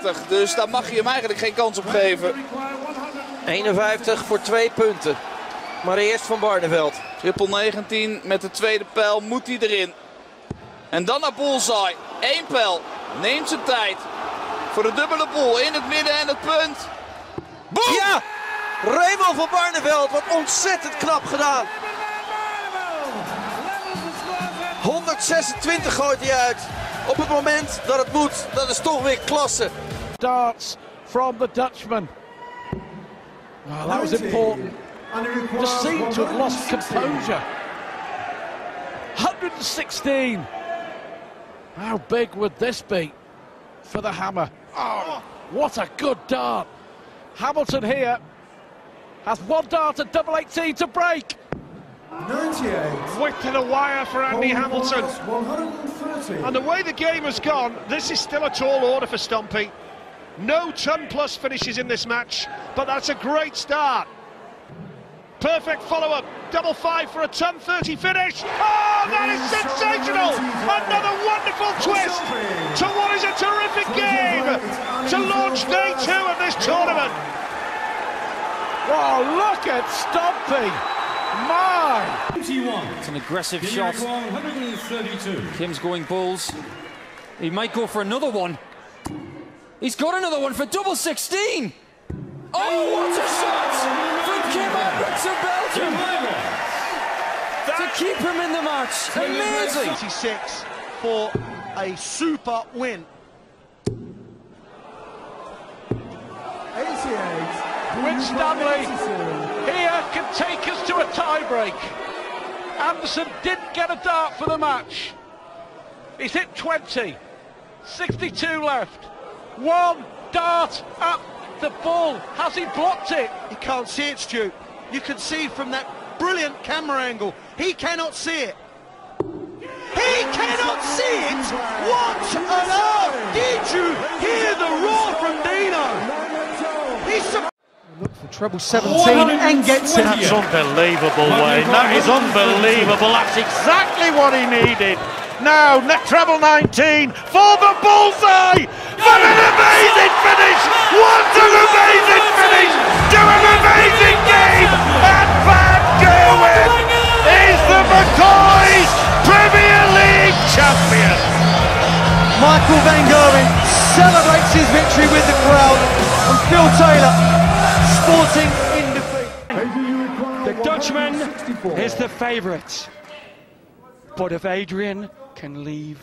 Dus daar mag je hem eigenlijk geen kans op geven. 51 voor 2 punten. Maar eerst Van Barneveld. Triple 19 met de tweede pijl moet hij erin. En dan naar bullseye. 1 pijl. Neemt zijn tijd. Voor de dubbele boel in het midden en het punt. Boom! Ja! Raymond van Barneveld, wat ontzettend knap gedaan. 126 gooit hij uit. Op het moment dat het moet, dat is toch weer klasse. Darts from the Dutchman. Oh, that was important. Just seemed to have lost composure. 116. How big would this be for the hammer? Oh, what a good dart. Hamilton here has one dart at double 18 to break. 98. Whip to the wire for Andy Hamilton. 130. And the way the game has gone, this is still a tall order for Stumpy. No ton plus finishes in this match, but that's a great start. Perfect follow-up, double 5 for a ton 30 finish. Oh, that is sensational! Another wonderful twist to what is a terrific game to launch day 2 of this tournament. Oh, look at Stumpy! My! It's an aggressive shot. 132. Kim's going bulls. He might go for another one. He's got another one for double 16. Oh, what a shot from Kim Edwards of Belgium to keep him in the match. Amazing. 26 for a super win. 88. Winstanley here can take us to a tie-break. Anderson didn't get a dart for the match. He's hit 20. 62 left. One dart up the ball. Has he blocked it? He can't see it, Stu. You can see from that brilliant camera angle. He cannot see it. He cannot see it! What on earth? Did you hear the roar from Dino? He's Look for treble 17 and gets it. That's unbelievable, Wayne. That is unbelievable. That's exactly what he needed. Now, treble 19 for the bullseye! For an amazing finish! What an amazing finish to an amazing game! And Van Gerwen is the McCoy Premier League champion! Michael Van Gerwen celebrates his victory with the crowd, and Phil Taylor sporting in defeat. The Dutchman is the favourite. But if Adrian can leave,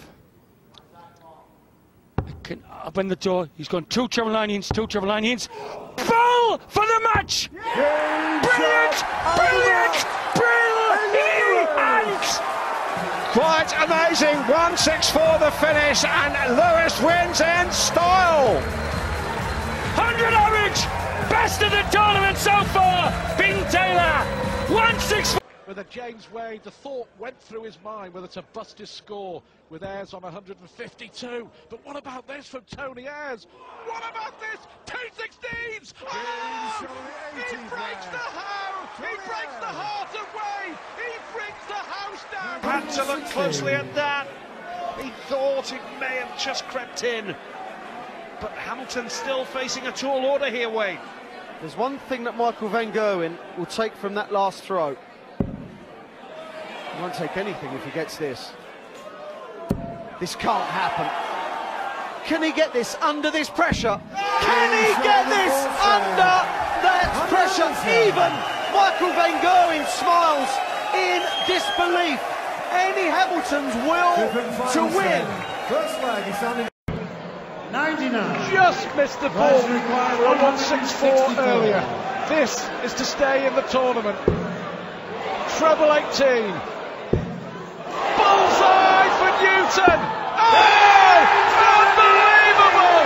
can open the door, he's gone 2 treble 19s, 2 treble 19s. Ball for the match! Brilliant! Brilliant! Brilliant! Quite amazing, 1-6-4 the finish, and Lewis wins in style. 100 average, best of the tournament so far. Bing Taylor, 1-6-4. With a James Wade, the thought went through his mind whether to bust his score with Ayres on 152. But what about this from Tony Ayres? What about this? 216s! Oh! He breaks the house! He breaks the heart of Wade! He brings the house down! Had to look closely at that. He thought it may have just crept in. But Hamilton's still facing a tall order here, Wayne. There's one thing that Michael Van Gerwen will take from that last throw. He won't take anything if he gets this. This can't happen. Can he get this under this pressure? Can he get this under that pressure? Even Michael Van Gerwen smiles in disbelief. Any Hamilton's will to win. First leg, he sounded 99. Just missed the ball on 164 earlier. This is to stay in the tournament. Treble 18. Bullseye for Newton. Oh! Unbelievable!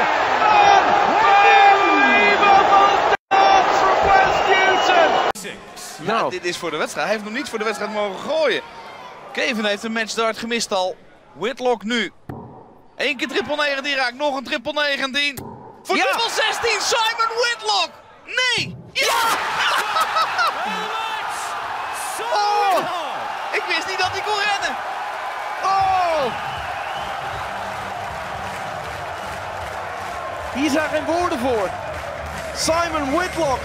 Unbelievable dance from Wes Newton. Ja, dit is voor de wedstrijd. Hij heeft nog niet voor de wedstrijd mogen gooien. Kevin heeft een matchdart gemist al. Whitlock nu. 1 keer triple 19 raakt, nog een triple 19. Voor Ja. triple 16, Simon Whitlock! Nee! Ja! Oh! Ik wist niet dat hij kon rennen. Oh! hier zijn geen woorden voor. Simon Whitlock.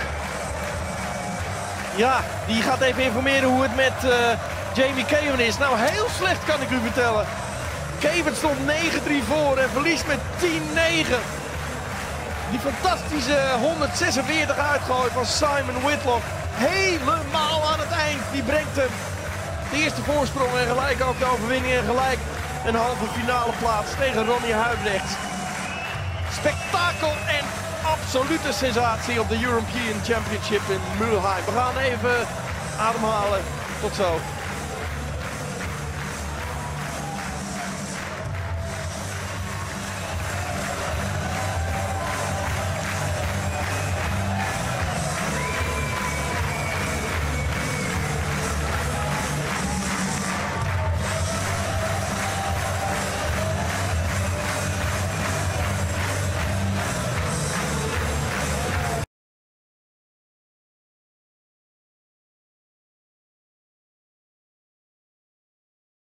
Ja, die gaat even informeren hoe het met Jamie Caven is. Nou, heel slecht kan ik u vertellen. Caven stond 9-3 voor en verliest met 10-9. Die fantastische 146 uitgooi van Simon Whitlock. Helemaal aan het eind. Die brengt hem de eerste voorsprong en gelijk ook de overwinning. En gelijk een halve finale plaats tegen Ronnie Huibrechts. Spektakel en absolute sensatie op de European Championship in Mülheim. We gaan even ademhalen. Tot zo.